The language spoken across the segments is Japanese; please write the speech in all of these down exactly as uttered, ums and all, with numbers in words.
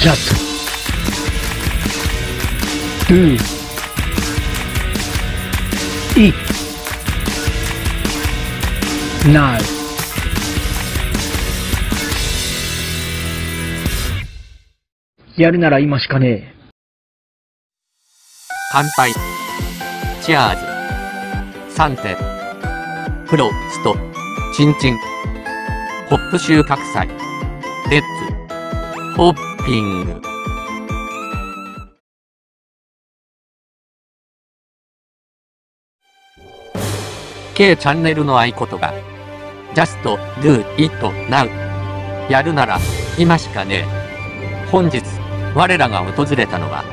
Just do it now. やるなら今しかねえ。 乾杯。チアーズ。さんて。フロスト。チンチン。ホップ収穫祭。レッツ。ホッピング。K チャンネルの合言葉。Just do it now。やるなら今しかねえ。本日、我らが訪れたのは、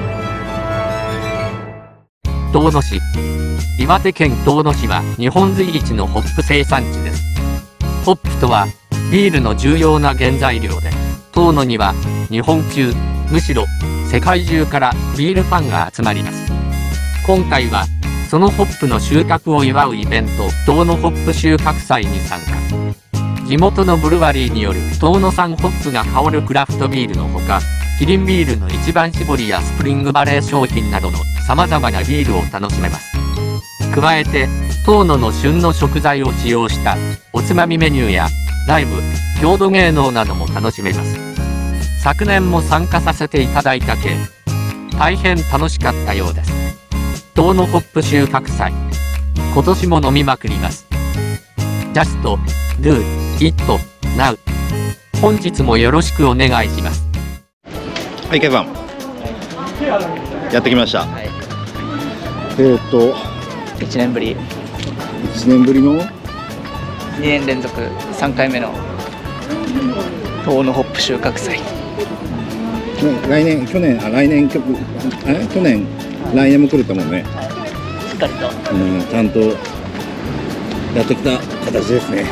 遠野市。岩手県遠野市は日本随一のホップ生産地です。ホップとはビールの重要な原材料で、遠野には日本中、むしろ世界中からビールファンが集まります。今回はそのホップの収穫を祝うイベント、遠野ホップ収穫祭に参加。地元のブルワリーによる遠野産ホップが香るクラフトビールのほか、キリンビールの一番搾りやスプリングバレー商品などの様々なビールを楽しめます。加えて、遠野の旬の食材を使用したおつまみメニューやライブ、郷土芸能なども楽しめます。昨年も参加させていただいた系、大変楽しかったようです。遠野ホップ収穫祭、今年も飲みまくります。Just do it now。本日もよろしくお願いします。 はい、ケイさん。やってきました。 はい、 えーっと、 いちねんぶり、 いちねんぶりのにねん連続さんかいめの遠野ホップ収穫祭。 ね、来年、去年、あ、来年、きょあれ去年、来年も来ると思うね。 しっかりと、 うん、ちゃんとやってきた形ですね。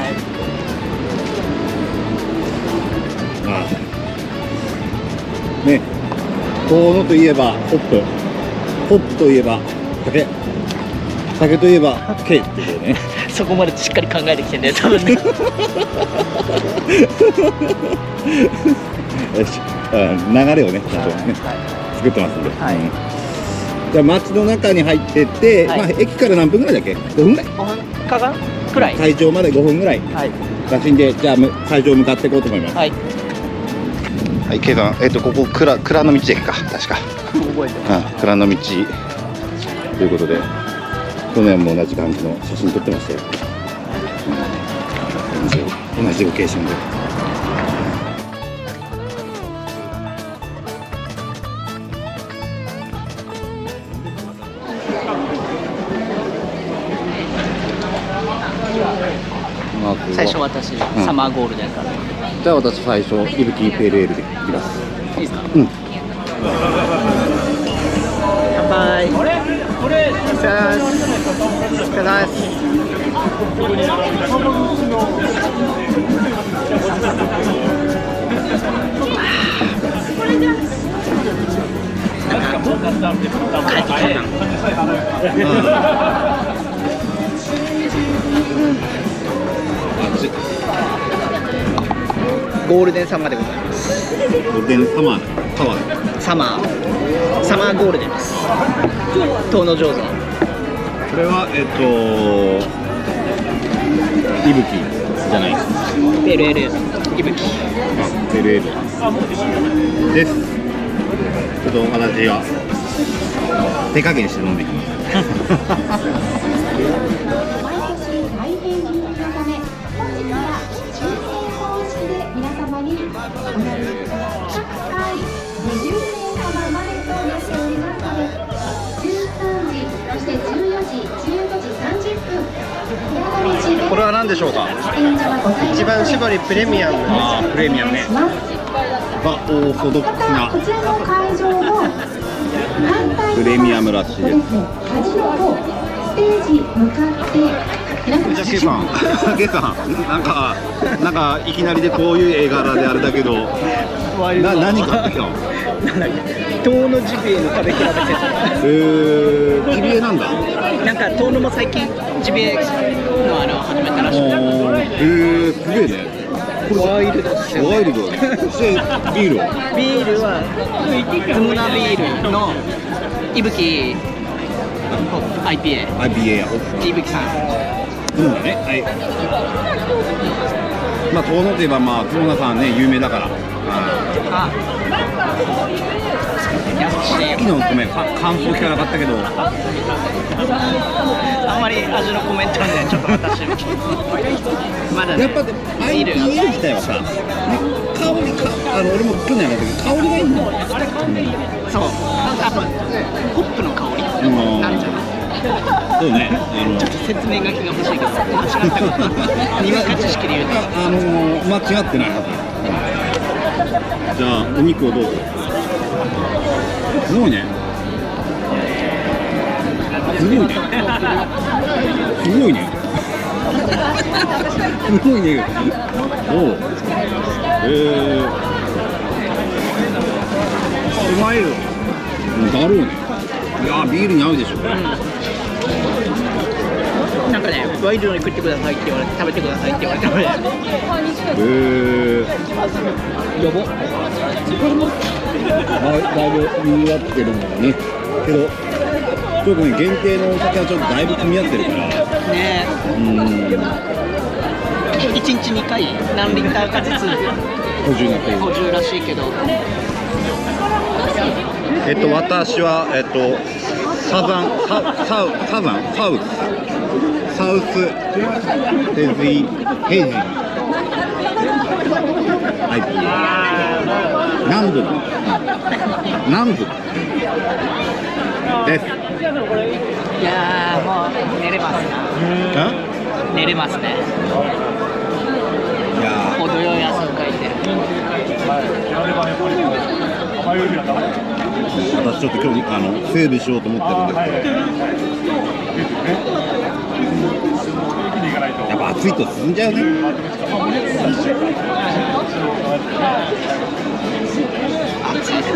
ああ。ね、遠野といえばホップ、ホップといえば酒、酒といえばKっていうね。 そこまでしっかり考えてきてんだよ、多分ね。 よし、流れをね、ちゃんとね、作ってますんで。 はい。 じゃあ街の中に入ってって、 はい、 まあ駅から何分ぐらいだっけ？ごふんぐらい？ ごふんかかくらい。 会場までごふんぐらい。 はい。 写真でじゃあ会場向かっていこうと思います。 はい。 はい、Kさん、えっとここ蔵蔵の道駅か、確か。 覚えてます。 うん、蔵の道ということで、去年も同じ感じの写真撮ってましたよ。同じ同じロケーションで。 最初私、うん、サマーゴールデンから。 じゃあ私最初イブキーペールエールでいきます。 いいですか？ うん。 乾杯。これこれお疲れ様です。お疲れ様です。なんか帰ってきたな。ゴールデンサマーでございます。 ゴールデンサマーパワー。 サマーサマーゴールデンです。遠野醸造。 これはえっとイブキじゃないです。 ペールエールイブキ。 あ、ペールエールです。ちょっと私は手加減して飲んでいきます。これは何でしょうか。 一番搾りプレミアム。 ああ、プレミアムね。がオーソドックスなプレミアムらしいです。じゃあケイさん、ケイさん、なんかなんかいきなりでこういう絵柄であれだけど、な何買ってきたの？ 遠野ジビエの食べ比べセット。 えー、ジビエなんだ。 なんか遠野も最近ジビエのあの始めたらしくて。 えー、すげえね。 ワイルドですよ。 ワイルド。そしてビールは。 ビールはズムナビールのいぶき アイピーエー。 アイピーエー や。 いぶきさん。 そうだね。はい。まあ遠野といえばまあ友田さんね有名だから。 あ。優しいよ。 昨日ごめん感想聞かなかったけど。 あんまり味のコメントはねちょっと私まだね。 やっぱ アイピーエー 自体はさ、ね、香りかあの俺も去年やったけど香りがいいんだよ。 そう。なんかあとホップの香りなんじゃない。 そうね。あのちょっと説明書きが欲しいけど間違ったこと。にわか知識で言うと。 あの間違ってないはず。じゃあお肉をどうぞ。すごいね。すごいね。すごいね。すごいね。おう。ええー。うまいよ。だろうね。いやービールに合うでしょこれ。 なんかねワイルドに食ってくださいって言われて食べてくださいって言われたので。へえ。やば。だいぶ賑わってるんだね。けど。ちょっとね、限定のお酒はちょっとだいぶ組み合ってるから。 ねうん。 いちにちにかい何リッターかずつ補充なってる。 補充らしいけど。 えっと私はえっとサザンササウサザンサウスサウスヘズイヘイジアイピーエー。南部南部です。 いやーもう寝れますな。寝れますね。 いや程よい汗をかいて。 私ちょっと今日あのセーブしようと思ってるんですけど、やっぱ暑いと進んじゃうね。暑いです。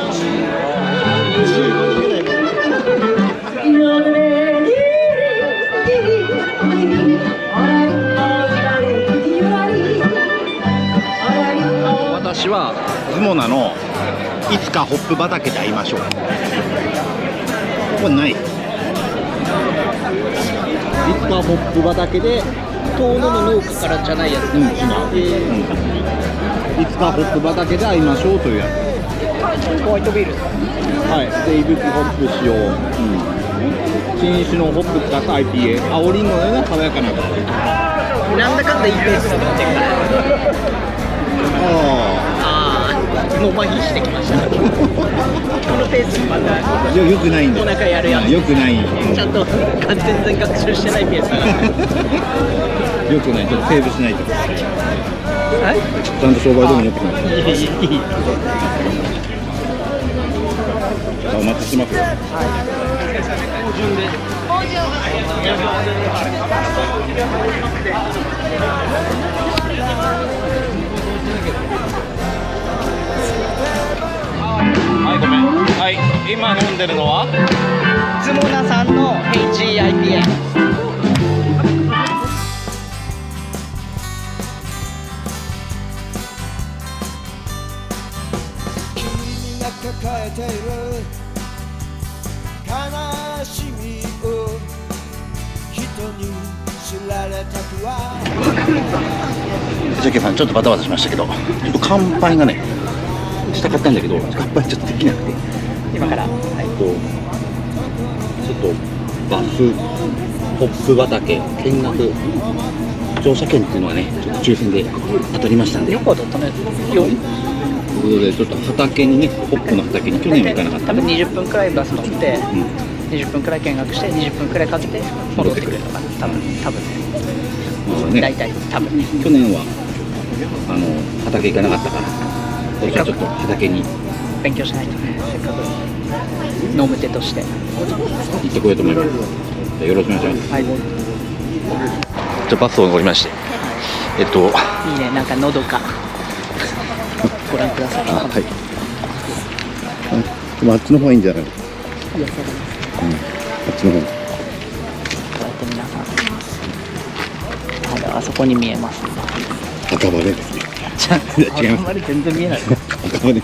私はズモナのいつかホップ畑で会いましょう。これない。いつかホップ畑で遠野の農家からじゃないやつ。 うん違う、うん、いつかホップ畑で会いましょうというやつ。 ホワイトビール。 はい。でいぶきホップ使用、うん、新種のホップ使った アイピーエー、青りんごのような爽やかな香り。 なんだかんだいいペースになってるから。 あああ、もう麻痺してきました。このペースにまたあ、よよくないんだおよ。 腹やるやつ。 よくない。 ちゃんと全然学習してないペースだから。 よくない。ちょっとセーブしないと。 はい。 ちゃんと商売道具に持ってきました。 いいいいいい。 お待ちしてますよ。はい、ごめん。はい、今飲んでるのはズモナさんの エイチイーアイピーエー。 抱えている悲しみを人に知られたくは。 ジャケさんちょっとバタバタしましたけど、ちょっと乾杯がねしたかったんだけど乾杯ちょっとできなくて、 今から、はい、 ちょっとバスホップ畑見学乗車券っていうのはねちょっと抽選で当たりましたんで、 よく当たったね。よんということでちょっと畑にねホップの畑に去年は行かなかった。 多分にじゅっぷんくらいバス乗って、 うん、 にじゅっぷんくらい見学してにじゅっぷんくらいかけて戻ってくれるのかな。多分多分ね。大体多分ね。 去年はあの畑行かなかったから、今年はちょっと畑に勉強しないとね。せっかく飲む手として行ってこようと思います。じゃよろしくお願いします。 はい。 じゃあバスを乗りまして、えっといいね、なんかのどか。ご覧ください。 あ、はい。でもあっちの方がいいんじゃないの？ 癒されます。 うん、あっちの方。 こうやって皆さん、まだあそこに見えます。 畑。 赤羽ですね。違います。 あんまり全然見えない。 赤羽に。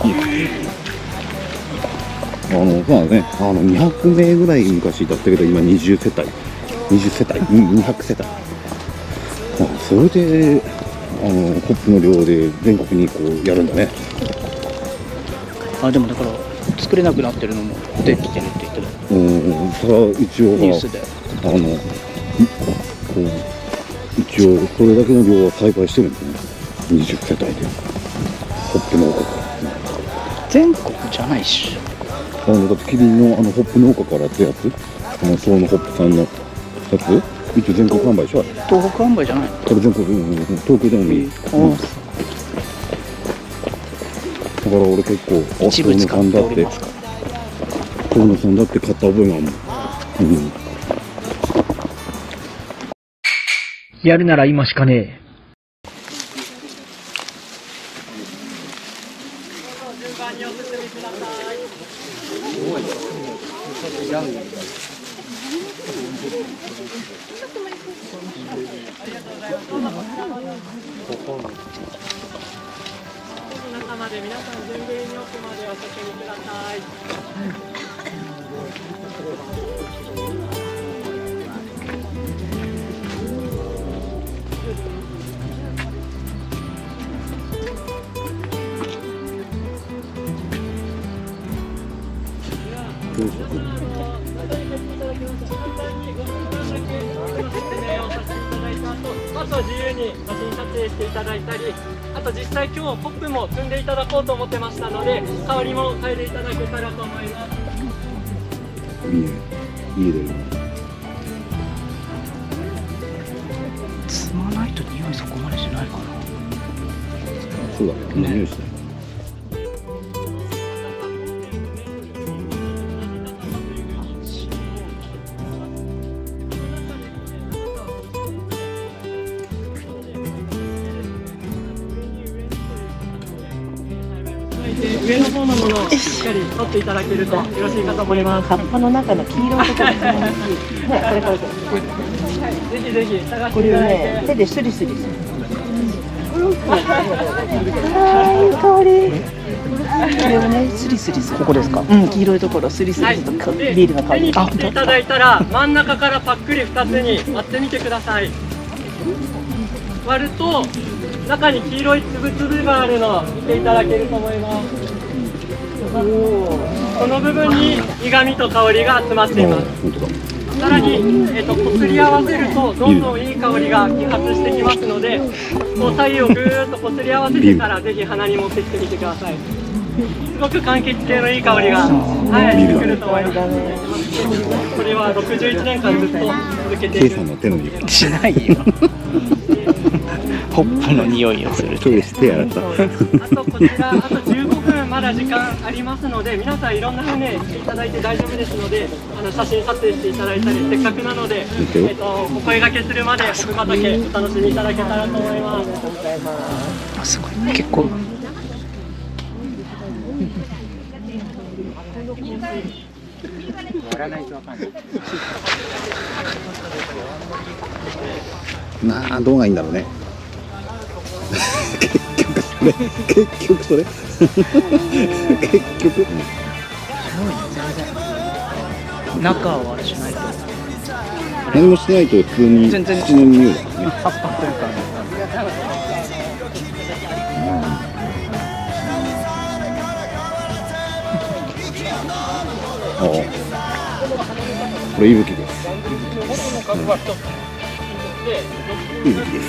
あの、そうなんですね。あの、にひゃくめいぐらい昔だったけど、今にじゅうせたい。にじゅうせたい。うん、にひゃくせたい。あ、それで、あの、ホップの量で全国にこうやるんだね。 あ、でもだから作れなくなってるのも出てきてるって言ってた。 うん、それは一応ニュースで。 あの、こう、一応それだけの量は栽培してるんですね。にじゅうせたいで。ホップ農家から。 全国じゃないし。 あの、だってキリンのあのホップ農家からってやつ、あの、そのホップさんのやつ、一応全国販売でしょあれ。 東北販売じゃない。 これ全国、うんうん、東京でもいい。 あうん、だから俺結構、あ、 一部使っておりますか。 遠野さんだって買った覚えがあるもん。うん。 やるなら今しかねえ。 中まで皆さん順平に奥までお進みください。あと自由に写真撮影していただいたり、あと実際今日ポップも積んでいただこうと思ってましたので、香りも嗅いでいただけたらと思います。 いいね。いいね。 積まないと匂いそこまでしないかな。 そうだね。こんな匂いしない。 上の方のものをしっかり取っていただけるとよろしいかと思います。 葉っぱの中の黄色いところですね。ね、これこれこれ。 ぜひぜひ探しこれをていただいて。 ね、手でスリスリする。はい、香り。これをね、スリスリする。 ここですか。 うん、黄色いところスリスリするとでビールの香り。 手に取っていただいたら真ん中からパックリふたつに割ってみてください。割ると中に黄色いつぶつぶがあるのを見ていただけると思います。この部分に苦味と香りが集まっています。 本当だ。 さらに、えー、とこすり合わせるとどんどんいい香りが揮発してきますので、こう左右をぐーっとこすり合わせてからぜひ鼻に持ってきてみてください。すごく柑橘系のいい香りが、はい、してくると思います。これはろくじゅういちねんかんずっと続けている。 ケイさんの手の匂い。 しないよ。ホップの匂いをする。 トイレしてやられた。 あとこちら、あとじゅうごふんまだ時間ありますので、皆さんいろんな船していただいて大丈夫ですので、あの写真撮影していただいたり、せっかくなので、えっとお声掛けするまでホップ畑お楽しみいただけたらと思います。 あ、すごい。結構。 なあ、どうがいいんだろうね。結局それ。結局それ。結局。 中はあれしないと。 何もしないと普通に全然土の匂いだよね。 葉っぱというか。 ああ、これいぶきです。いぶきです。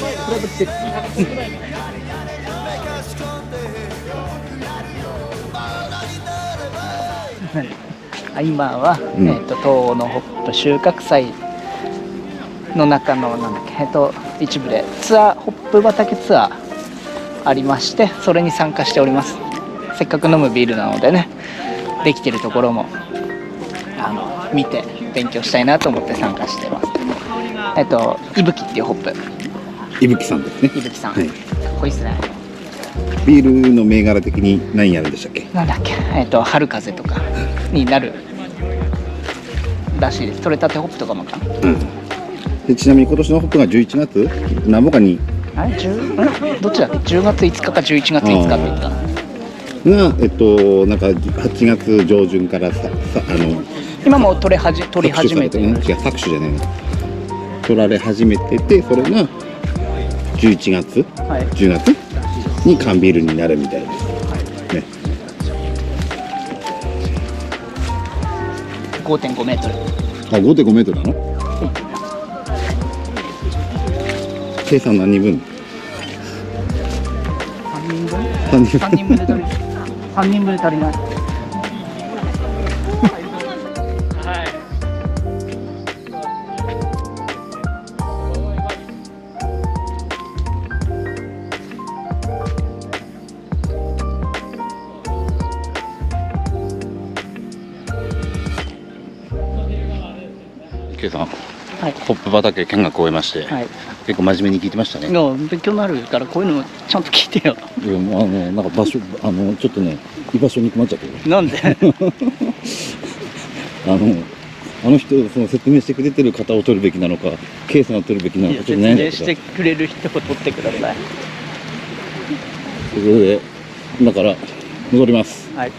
今は、 うん、 えっと東のホップ収穫祭の中のなんだっけ、えっと一部でツアーホップ畑ツアーありまして、それに参加しております。せっかく飲むビールなのでね、できてるところもあの見て勉強したいなと思って参加してます。えっといぶきっていうホップ。 いぶきさんですね。 いぶきさん、 はい、 かっこいいっすね。 ビールの銘柄的に何やるんでしたっけ？ なんだっけ、えっと春風とかになるらしいです。取れたてホップとかもかな。 うん。でちなみに今年のホップがじゅういちがつ何ぼかにあれじゅうどっちだっけ、じゅうがついつかかじゅういちがついつかって言ったが、えっと、なんかはちがつ上旬からさ、さあの今もう取れはじ取り始めてる、 違う、搾取じゃないの、取られ始めてて、それがじゅういちがつ、 はい、 じゅうがつに缶ビールになるみたいです、ね、 ごてんごメートル。 あ、ごてんごメートルなの？計算何人分？ さんにんぶん？ さんにんぶん。 さんにんぶんで足りない。さんにんぶんで足りない。 K さん、 はい、 ホップ畑見学を終えまして、はい、結構真面目に聞いてましたね。 いや、勉強になるからこういうのちゃんと聞いてよ。 いや、もうあのなんか場所、あのちょっとね、居場所に困っちゃってる。 なんで？ あのあの人、その説明してくれてる方を取るべきなのか、K さんを取るべきなのかちょっと悩んで説明してくれる人を取ってください。 ということで、今から戻ります。 はい。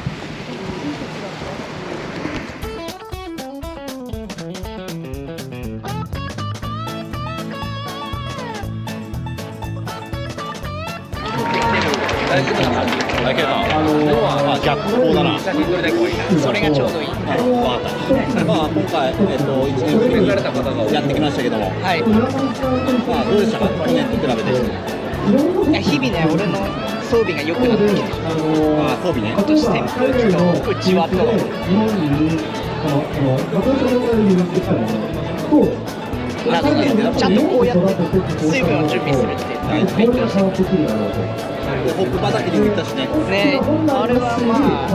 だけど、あのー、まあ逆光だな。それがちょうどいい。 まあ今回えっと一年ぶりにやってきましたけども、 はい。 まあどうでしたか、去年と比べて。 いや、日々ね、俺の装備が良くなってきてる。 ああ、装備ね。 今年扇風機とうちわと。なんかね、ちゃんとこうやって水分を準備するって勉強してきて。 ホップ畑に行ったしね。 ね、あれはまあ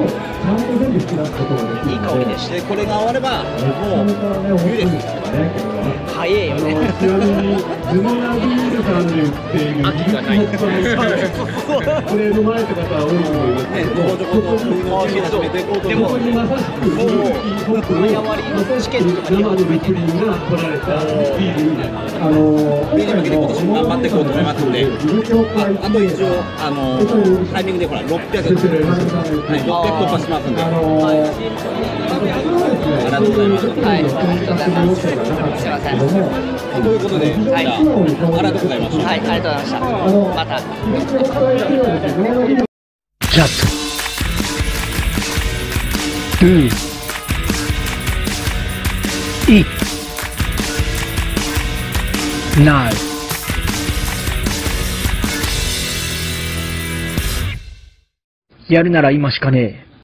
いい香りでした。 で、これが終わればもう冬です。 早いよね。 秋がない。 ね、ちょこちょこと冬の時期始めていこうと思う。 でももう早割りのチケットが出始めてる。 冬に向けて今年も頑張っていこうと思いますので、あ, あと一応あのタイミングでほらろっぴゃく、はい、ろっぴゃく突破しますんで、はい、ありがとうございます。 はい、ありがとうございます。すみません。 ということで、はい、じゃあありがとうございました。 はい、ありがとうございました。また。 Just do it now. やるなら今しかねえ。